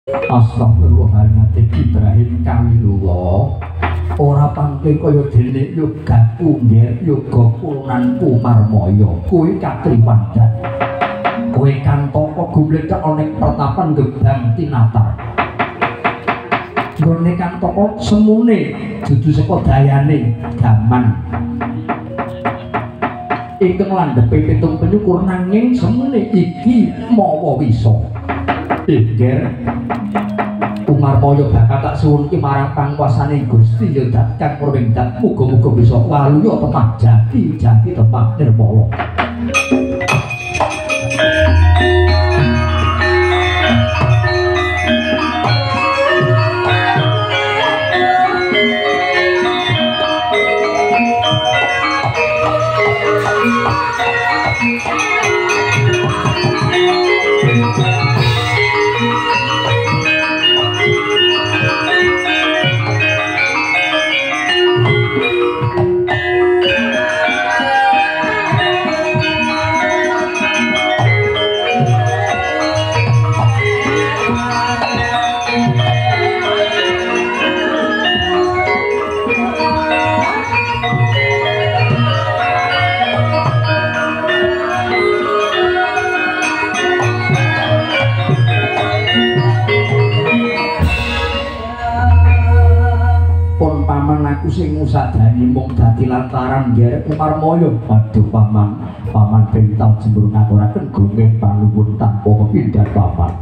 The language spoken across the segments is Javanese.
Astagfirullahaladzim Ibrahim Kalilullah ora pangke kaya dene yoga punggir yoga punan Umarmaya kuwi katriwandan kowe kantoko gumledhek ana ing pertapan Gebang Tinatar nggone kantoko semune dudu saka dayane gaman ingkang landhepe pitung penyukur nanging semune iki mawa wisa Ger Umarmaya bakal tak suwunke marang pangkuasane Gusti ya dat kang purwengdat muga-muga bisa waluya temah jati temah nirmala. Sing ngusadani mung dadi lantaran nderek Umarmaya waduh paman bental jembur ngaturaken gunging panuwun tanpa kepindhan paman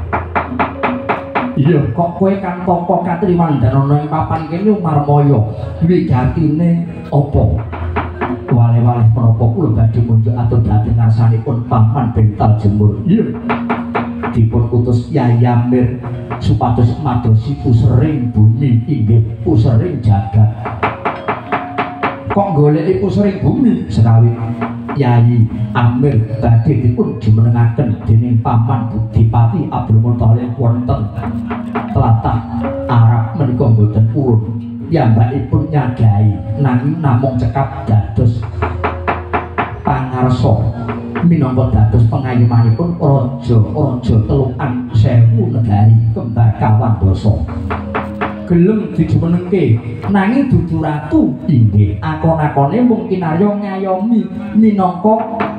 iya kok kowe kan tampa katrimandan ana ing papan kene Umarmaya wigatine apa wale-wale menapa kula badhe munjuk atur dhateng ngarsanipun paman bental jembur iya dipun utus Yayamir supados madosi pusering bumi inggih pusering jagat kok goleki pusering bumi sekali Yayi Amir badhe dipun jumenengaken dening paman Budipati Abdul Muthalib wonten tlatah Arab menika boten purun piyambakipun nyadai nanging namung cekap dados pangarsa minangka dados pengayumanipun raja telukan 1000 negari kembakawan dosa gelem dijumenengke nanging dudu ratu inggih akon-akone mungkin arya ngayomi minangka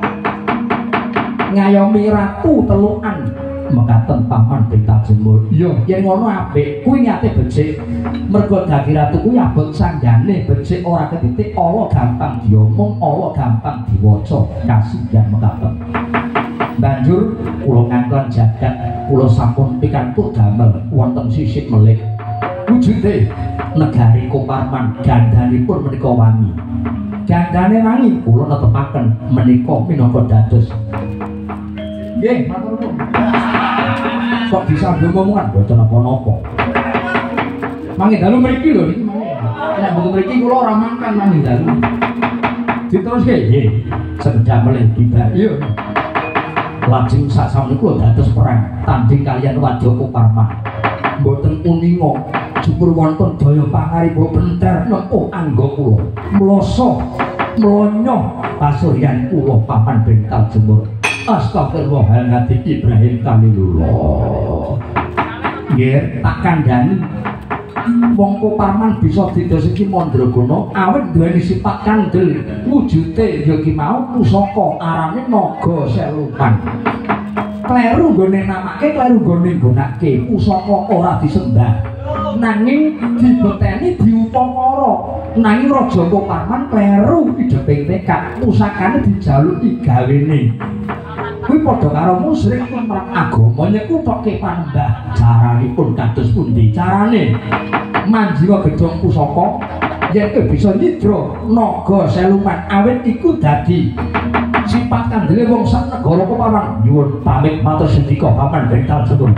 ngayomi ratu telukan mekaten paman bental jembur iya yen ngono apik kuwi nyate becik mergo dadi ratu kuwi abot sanggane becik ora ketitik ala gampang diomong ala gampang diwaca kasihan mekaten banjur kula ngangkon jagat kula sampun pikantuk damel wonten sisik melih wujude negari Koparman gandhanipun menika wangi gandane wangi kula netepaken menika minangka dados nggih matur nuwun kok bisa ngomongan boten napa-napa mangke dalu mriki lho niki mangke nek mboten mriki kula ora mangkan mangke dalu diteruske nggih sekedhap melih tiba iya lajeng sasampunipun kula dados perang tanding kaliyan Wadya Koparman mboten uninga jupur wonten daya pangaripun benter nempuh angga kula mloso mlonyoh pasuryan kula paman bental jembur Astagfirullahaladzim Ibrahim Kalilullah nggih tak kandhani wong Koparman bisa didosiki mandraguna awit duweni sifat kandel wujude ya ki mau pusaka arane naga selupan kleru nggone namake kleru nggone nggonake pusaka ora disembah nanging dibeteni diupakara nanging Raja Koparman kleru ideping tekad pusakane dijaluki gawene kuwi padha karo musyrik tumrap agama niku toke panembah caranipun kados pundi carane manjiwa gedhong pusaka yen bisa nyidra naga seluman awit iku dadi sifat kandele wong sak negara Koparman nyuwun pamit matur sendika paman bental jembur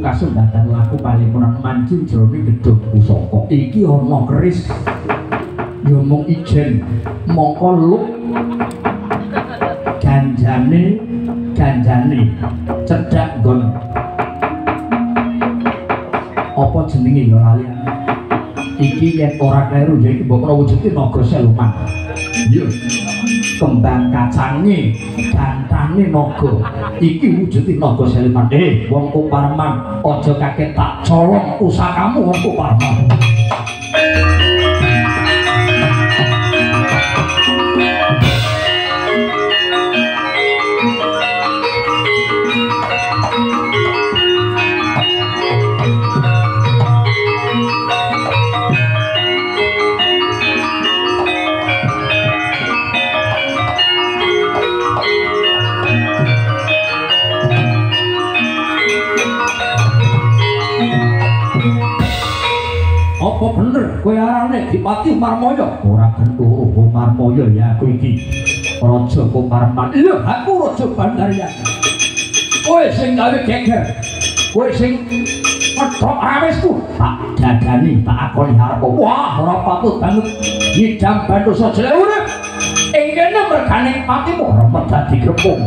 kasundatan laku palipunan mancing jroning gedung pusaka iki ana keris ya mung ijen mongko luk ganjane cedhak nggon apa jenenge ya lali iki yen ora kleru ya iki mbok wujude naga seluman iya kembang kacange gantane naga iki wujude naga seluman wong Koparman aja kaget tak colong pusakamu wong Koparman apa bener kowe arane Dipati Marmaya ora kentu Marmaya ya aku iki Raja Koparman iya aku Raja Bandaryan kowe sing gawe geger kowe sing medhok awesku tak dadani tak akoni harap wah ora patut banget nyidam bandosa jelek urip ing kene mergane patimu remet dadi grepung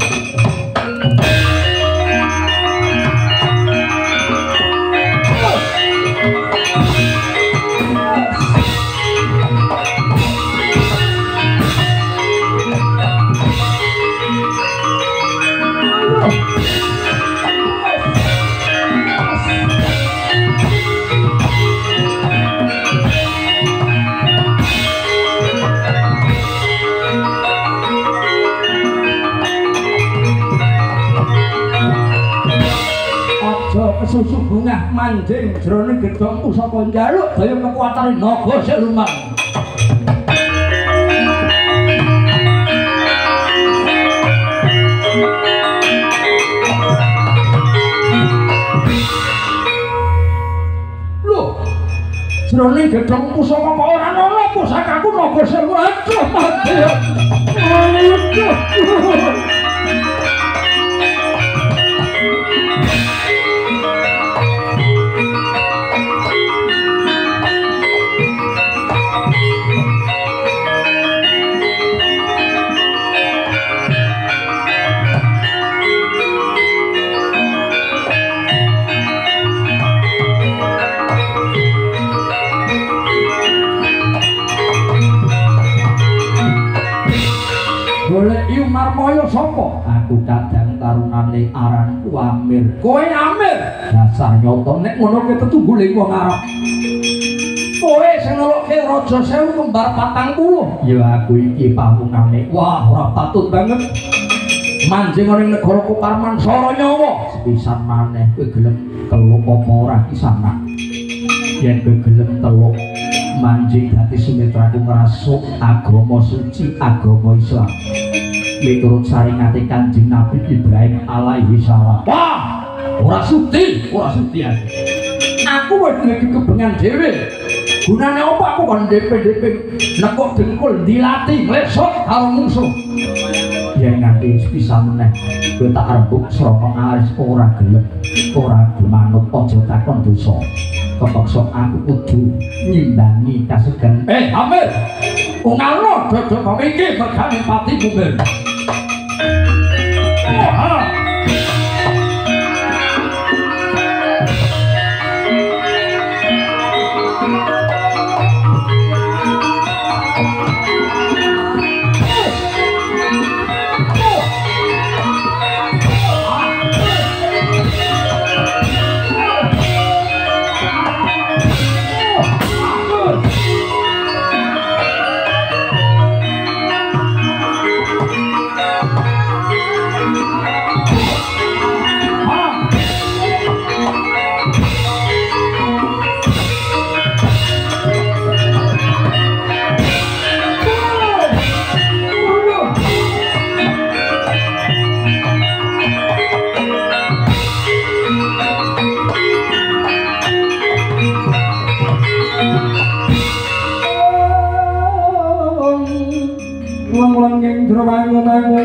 susu bunga manjing jroning gedhong pusaka njaluk daya kekuatane naga seluman lho jroning gedhong pusaka kok ora ana pusakaku naga seluman aduh mati Marmaya sapa? Aku kadang tarunane aranku Amir. Kowe Amir? Dasar nyoto nek ngono kowe tetungguling wong Arab. Kowe sing nelukke Raja Sewu kembar 40. Ya aku iki pamungane. Wah, ora patut banget. Manjing ning negara Koparman Sara nyawa. Sepisan maneh kowe gelem teluk apa ora kisana. Yen kowe gelem teluk manjing dadi sumitraku ngrasuk agama suci agama Islam. Miturut saringate Kanjeng Nabi Ibrahim alaihi salam. Wah, ora sudi aku wis duwe kebengan dhewe. Gunane apa aku kon DP nekuk dengkul dilatih mlesot karo mungsuh. Yen nganti pisan meneh kowe tak rembug srana aris ora gelem manut aja takon dosa. Kepaksa aku kudu nyimbangi kasegan. Amir, ungalno dodok kok iki mergane pati bumer.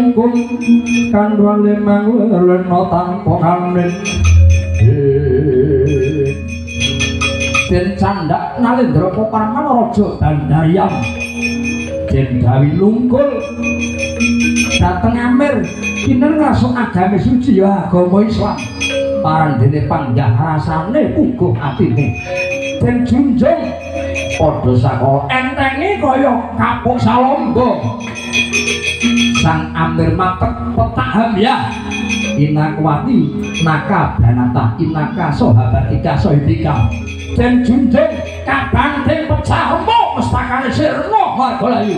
Kandhuan lemang lena tanpa kanen Den Candak Nalendra Paparman Raja Dandayam Den Dawi Lungkul dateng Amir kiner ngrasuk agama suci ya agama Islam parandene panggah rasane uga atine Den Junjung padha sakala entenge kaya kapuk salombo Sang Amir matek petak hamyah Inakwati naka banata inaka sahabatika sahibika Den Junjung kabanting pecah embuk mestakane sirna Margalayu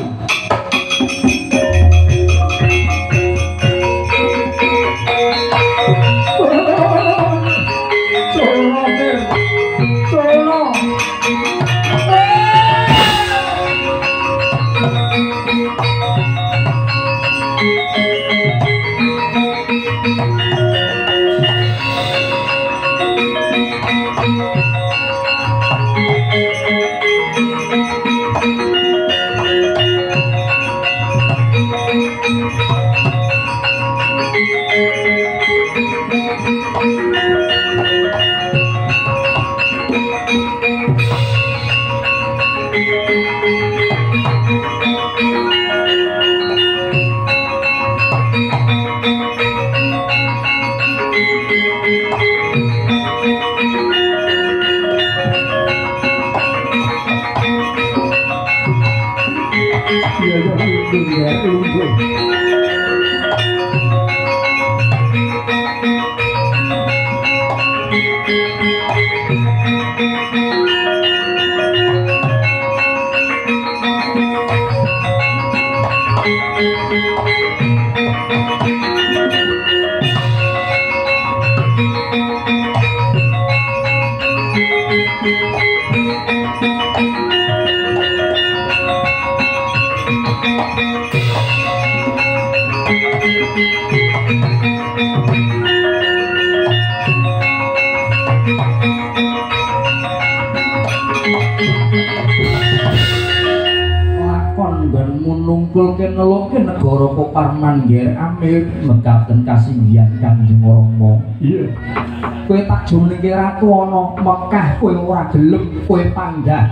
nungkulke neluke negara Paparman Ger Amir mekaten kasinggihan Kanjeng Rama. Iya. Kowe tak jenenge ratu ana Mekah kowe ora gelem kowe panggah.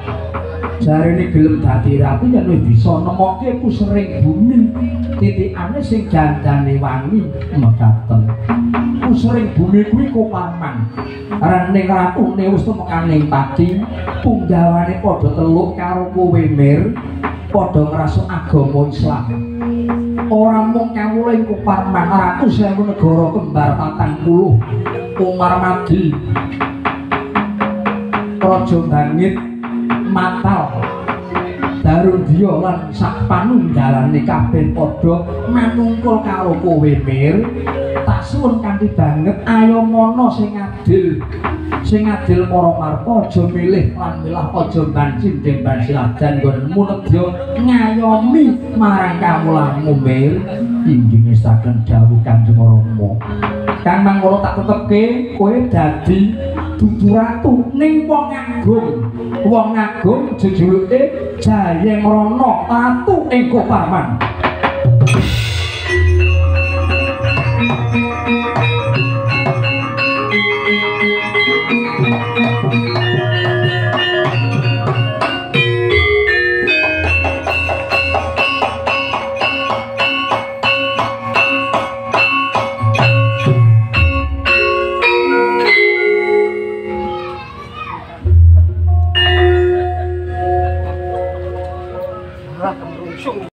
Jarene gelem dadi ratu yen wis bisa nemokke pusering bumi. Titikane sing gandane wangi mekaten. Pusering bumi kuwi Paparman. Rening ratune wis temekane pati, punggawane padha teluk karo kowe Mir. Padha ngrasuk agama Islam. Ora mung kawula ing Paparman, ratu sewu negara kembar 40. Umar Madi, Raja Bangit, Matal, Darudya lan sak panunggalane kabeh padha manungkul karo kowe Mir. Tak suwun kanthi banget ayo mono sing adil. Sing adil para marpa aja milih lan milah aja bancing demban siladan nggonmu nedya ngayomi marang kawulamu Mir inggih ngestaken dawuh Kanjeng Rama. Kang mangkono tak tetepke kowe dadi dudu ratu ning wong agung. Wong agung jejuluke Jayeng Rana ratu ing Paparman.